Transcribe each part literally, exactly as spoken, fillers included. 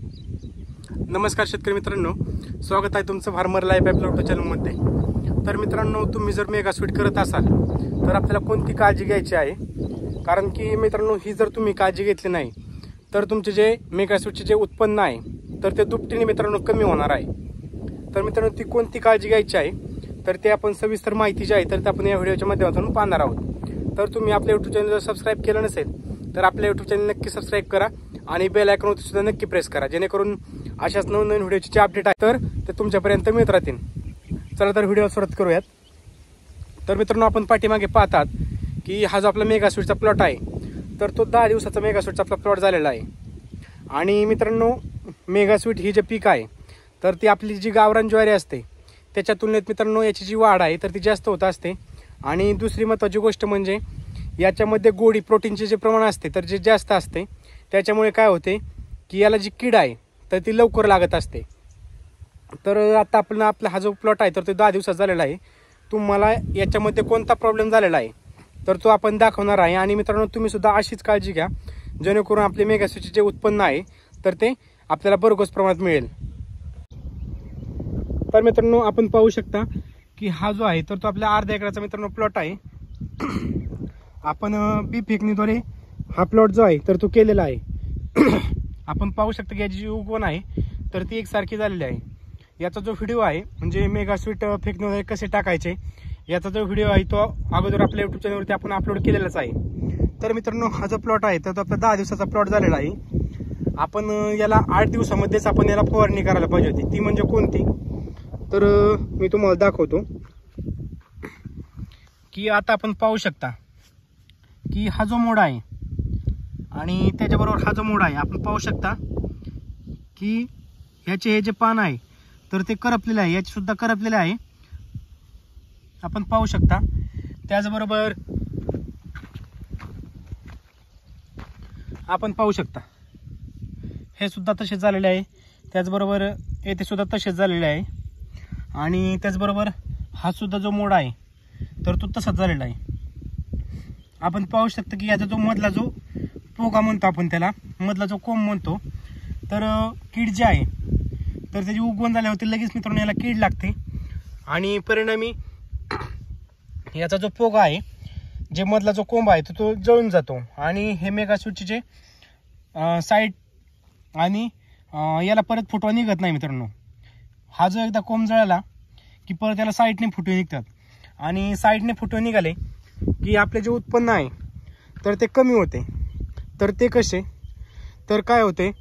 नमस्कार शेतकरी मित्रांनो, स्वागत आहे तुमचं फार्मर लाईफ ॲप प्लॉट चॅनलमध्ये। तर मित्रांनो, तुम्ही जर मेगा स्वीट करत असाल तर आपल्याला कोणती काळजी घ्यायची आहे, कारण की मित्रांनो ही जर तुम्ही काळजी घेतली नाही तर तुमचे जे मेगा स्वीटचे जे उत्पन्न आहे तर ते दुपटीने मित्रांनो कमी होणार आहे। तर मित्रांनो ती कोणती काळजी घ्यायची आहे तर ते आपण सविस्तर माहिती जी आहे तर ते आपण या व्हिडिओच्या माध्यमातून पाहणार आहोत। तर तुम्ही आपल्या यूट्यूब चॅनल जर सबस्क्राईब केलं नसेल तर आपल्या यूट्यूब चॅनल नक्की सबस्क्राईब करा आणि बेल आयकॉनवरती सुद्धा नक्की प्रेस करा, जेणेकरून अशाच नवनवीन व्हिडिओचे जे अपडेट आहे तर ते तुमच्यापर्यंत मिळत राहतील। चला तर व्हिडिओ सुरुवात करूयात। तर मित्रांनो, आपण पाठीमागे पाहतात की हा जो आपला मेगा स्वीटचा प्लॉट आहे तर तो दहा दिवसाचा मेगा स्वीटचा आपला प्लॉट झालेला आहे। आणि मित्रांनो, मेगा स्वीट ही जे पीक आहे तर ती आपली जी गावरान ज्वारी असते त्याच्या तुलनेत मित्रांनो याची जी वाढ आहे तर ती जास्त होत असते। आणि दुसरी महत्त्वाची गोष्ट म्हणजे याच्यामध्ये गोडी प्रोटीनचे जे प्रमाण असते तर जे जास्त असते, त्याच्यामुळे काय होते की याला जी कीड आहे तर ती लवकर लागत असते। तर आता आपण आपला हा जो प्लॉट आहे तर तो दहा दिवसात झालेला आहे। तुम्हाला याच्यामध्ये कोणता प्रॉब्लेम झालेला आहे तर तो आपण दाखवणार आहे। आणि मित्रांनो, तुम्ही सुद्धा अशीच काळजी घ्या जेणेकरून आपले मेगा स्वीटचे जे उत्पन्न आहे तर ते आपल्याला भरघोस प्रमाणात मिळेल। तर मित्रांनो, आपण पाहू शकता की हा जो आहे तर तो आपल्या अर्ध्या एकराचा मित्रांनो प्लॉट आहे। आपण बी फेकणीद्वारे हा प्लॉट जो आहे तर तो केलेला आहे। आपण पाहू शकता की याची जी उगवण आहे तर ती एकसारखी झालेली आहे। याचा जो व्हिडिओ आहे म्हणजे मेगा स्वीट फेकणीद्वारे कसे टाकायचे याचा जो व्हिडिओ आहे तो अगोदर आपल्या यूट्यूब चॅनलवरती आपण अपलोड केलेलाच आहे। तर मित्रांनो, हा जो प्लॉट आहे तर तो आपला दहा दिवसाचा प्लॉट झालेला आहे। आपण याला आठ दिवसामध्येच आपण याला फवारणी करायला पाहिजे होती, ती म्हणजे कोणती तर मी तुम्हाला दाखवतो की आता आपण पाहू शकता की हा जो मोड आहे आणि त्याच्याबरोबर हा जो मोड आहे, आपण पाहू शकता की ह्याचे हे जे पान आहे तर ते करपलेले आहे, याचे सुद्धा करपलेले आहे आपण पाहू शकता। त्याचबरोबर आपण पाहू शकता हे सुद्धा तसेच झालेले आहे, त्याचबरोबर येथे सुद्धा तसेच झालेले आहे। आणि त्याचबरोबर हा सुद्धा जो मोड आहे तर तो तसाच झालेला आहे। आपण पाहू शकता की याचा जो मधला जो पोगा म्हणतो आपण त्याला मधला जो कोंब म्हणतो तर कीड जी आहे तर त्याची उगवण झाल्यावरती लगेच मित्रांनो याला कीड लागते आणि परिणामी याचा जो पोगा आहे जे मधला जो कोंब आहे तो तो जळून जातो आणि हे मेगा स्वीटचे जे साईड आणि याला परत फुटवा निघत नाही मित्रांनो। हा जो एकदा कोंब जळाला की परत याला साईडने फुटवे निघतात आणि साईडने फुटवे निघाले की आपले जे उत्पन्न आहे तर ते कमी होते। तर ते कसे तर काय होते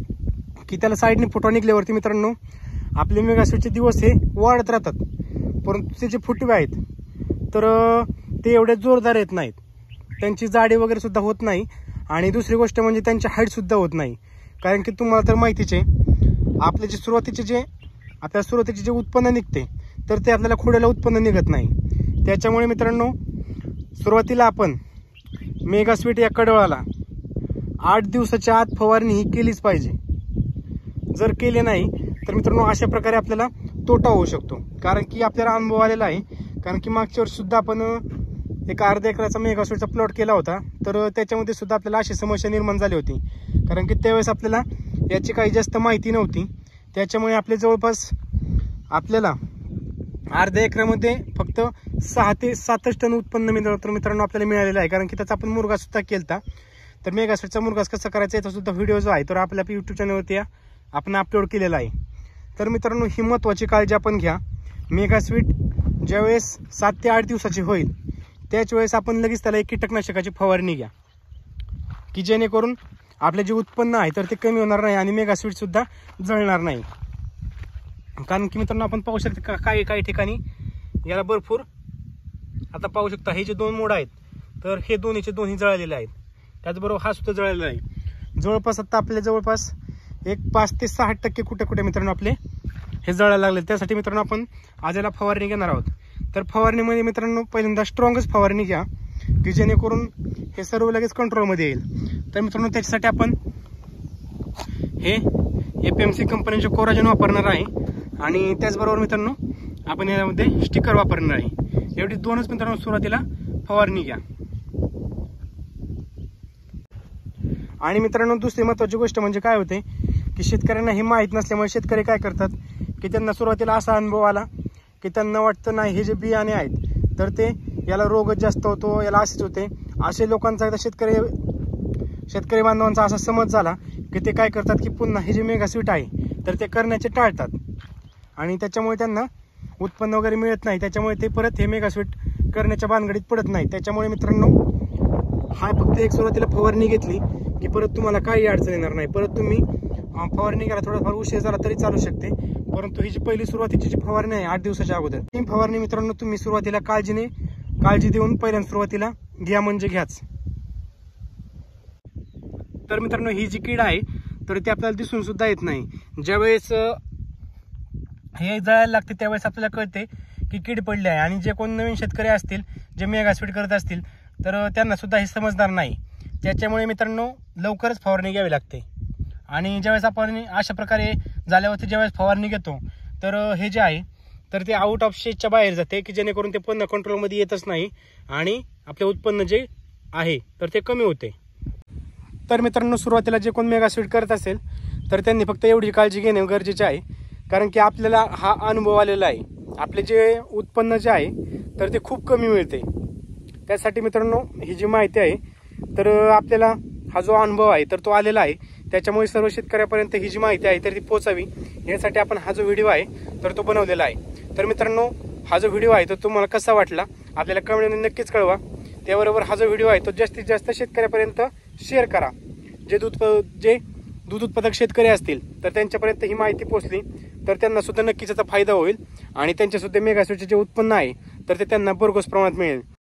की त्याला साईडने फुटवा निघल्यावरती मित्रांनो आपले मेगा स्वीटचे दिवस हे वाढत राहतात, परंतु ते जे फुटवे आहेत तर ते एवढे जोरदार येत नाहीत, त्यांची जाडी वगैरे सुद्धा होत नाही। आणि दुसरी गोष्ट म्हणजे त्यांची हाईट सुद्धा होत नाही, कारण की तुम्हाला तर माहितीच आहे आपले जे सुरुवातीचे जे आपल्या सुरुवातीचे जे उत्पन्न निघते तर ते आपल्याला खोड्याला उत्पन्न निघत नाही। त्याच्यामुळे मित्रांनो, सुरुवातीला आपण मेगा स्वीट या कडवळाला आठ दिवसाच्या आत फवारणी ही केलीच पाहिजे। जर केले नाही तर मित्रांनो अशा प्रकारे आपल्याला तोटा होऊ शकतो, कारण की आपल्याला अनुभव आलेला आहे। कारण की मागच्या वर्षी सुद्धा आपण एक अर्ध्या एकराचा मेगा स्वीटचा प्लॉट केला होता तर त्याच्यामध्ये सुद्धा आपल्याला अशी समस्या निर्माण झाली होती, कारण की त्यावेळेस आपल्याला याची काही जास्त माहिती नव्हती। त्याच्यामुळे आपले जवळपास आपल्याला अर्ध्या एकरामध्ये फक्त सहा ते सातच टन उत्पन्न मिळतं मित्रांनो आपल्याला मिळालेलं आहे, कारण की त्याचा आपण मुरघास सुद्धा केलता। तर मेगा स्वीटचा मुरघास कसा करायचा याचा सुद्धा व्हिडिओ जो आहे तर आपल्या यूट्यूब चॅनलवरती आपण अपलोड केलेला आहे। तर मित्रांनो, ही महत्त्वाची काळजी आपण घ्या। मेगा स्वीट ज्यावेळेस सात ते आठ दिवसाची होईल त्याच वेळेस आपण लगेच त्याला एक कीटकनाशकाची फवारणी घ्या, की जेणेकरून आपले जे उत्पन्न आहे तर ते कमी होणार नाही आणि मेगा स्वीट सुद्धा जळणार नाही। कारण की मित्रांनो, आपण पाहू शकता काही काही ठिकाणी याला भरपूर आता पाहू शकता हे जे दोन मोड आहेत तर हे दोन्हीचे दोन्ही जळलेले आहेत, त्याचबरोबर हा सुद्धा जळलेला आहे। जवळपास आता आपल्या जवळपास एक पाच ते सहा टक्के कुठे कुठे मित्रांनो आपले हे जळायला लागले। त्यासाठी मित्रांनो आपण आज याला फवारणी घेणार आहोत। तर फवारणीमध्ये मित्रांनो पहिल्यांदा स्ट्रॉंगच फवारणी घ्या, की जेणेकरून हे सर्व लगेच कंट्रोलमध्ये येईल। तर मित्रांनो, त्याच्यासाठी आपण हे एफ एम सी कंपनीचे कोराजन वापरणार आहे आणि त्याचबरोबर मित्रांनो आपण यामध्ये स्टिकर वापरणार आहे। एवढी दोनच मित्रांनो सुरुवातीला फवारणी घ्या। आणि मित्रांनो दुसरी महत्त्वाची गोष्ट म्हणजे काय होते की शेतकऱ्यांना हे माहीत नसल्यामुळे शेतकरी काय करतात की त्यांना सुरुवातीला असा अनुभव आला की त्यांना वाटतं नाही हे जे बियाणे आहेत तर ते याला रोगच जास्त होतो, याला असेच होते. असे लोकांचा एकदा शेतकरी शेतकरी बांधवांचा असा समज झाला की ते काय करतात की पुन्हा हे जे मेगास्वीट आहे तर ते करण्याचे टाळतात आणि त्याच्यामुळे त्यांना उत्पन्न वगैरे मिळत नाही. त्याच्यामुळे ते परत हे मेगास्वीट करण्याच्या भानगडीत पडत नाही. त्याच्यामुळे मित्रांनो हा फक्त एक सुरुवातीला फवारणी घेतली की परत तुम्हाला काही अडचण येणार नाही. परत तुम्ही फवारणी घ्यायला थोडाफार उशीर झाला तरी चालू शकते, परंतु ही जी पहिली सुरुवातीची जी फवारणी आहे आठ दिवसाच्या अगोदर ही फवारणी मित्रांनो तुम्ही सुरुवातीला काळजीने काळजी देऊन पहिल्यांदा सुरुवातीला घ्या म्हणजे घ्याच. तर मित्रांनो ही जी कीड आहे तर ती आपल्याला दिसून सुद्धा येत नाही. ज्यावेळेस हे जायला लागते त्यावेळेस आपल्याला कळते की कीड पडली आहे. आणि जे कोण नवीन शेतकरी असतील जे मेगास्वीट करत असतील तर त्यांना सुद्धा हे समजणार नाही. त्याच्यामुळे मित्रांनो लवकरच फवारणी घ्यावी लागते. आणि ज्यावेळेस आपण अशा प्रकारे झाल्यावरती ज्यावेळेस फवारणी घेतो तर हे जे आहे तर ते आउट ऑफ स्टेजच्या बाहेर जाते की जेणेकरून ते पुन्हा कंट्रोलमध्ये येतच नाही आणि आपले उत्पन्न जे आहे तर ते कमी होते. तर मित्रांनो सुरुवातीला जे कोण मेगास्वीट करत असेल तर त्यांनी फक्त एवढी काळजी घेणे गरजेचे आहे, कारण की आपल्याला हा अनुभव आलेला आहे. आपले जे उत्पन्न जे आहे तर ते खूप कमी मिळते. त्यासाठी मित्रांनो ही जी माहिती आहे तर आपल्याला हा जो अनुभव आहे तर तो आलेला आहे. त्याच्यामुळे सर्व शेतकऱ्यापर्यंत ही जी माहिती आहे तर ती पोहोचावी यासाठी आपण हा जो व्हिडिओ आहे तर तो बनवलेला आहे. तर मित्रांनो हा जो व्हिडिओ आहे तो तुम्हाला कसा वाटला आपल्याला कमेंटमध्ये नक्कीच कळवा. त्याबरोबर हा जो व्हिडिओ आहे तो जास्तीत जास्त शेतकऱ्यापर्यंत शेअर करा. जे दूध जे दूध उत्पादक शेतकरी असतील तर त्यांच्यापर्यंत ही माहिती पोहोचली तर त्यांना सुद्धा नक्कीच याचा फायदा होईल आणि त्यांच्यासुद्धा मेगास्वीटचे जे उत्पन्न आहे तर ते त्यांना भरघोस प्रमाणात मिळेल.